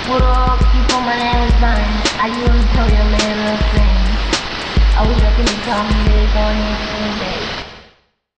What up, people, my name is Vine. I just want to tell you a little thing. I was up in the comedy on yesterday.